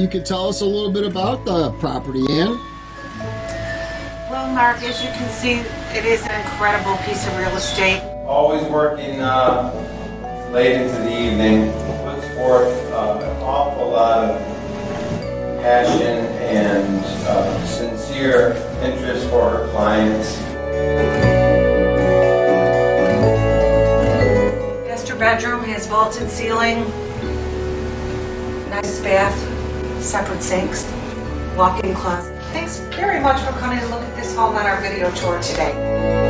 could tell us a little bit about the property, Ann. Well, Mark, as you can see, it is an incredible piece of real estate. Always working late into the evening, puts forth an awful lot of passion and sincere interest for her clients. Master bedroom has vaulted ceiling, nice bath, separate sinks, walk-in closet. Thanks very much for coming to look at this home on our video tour today.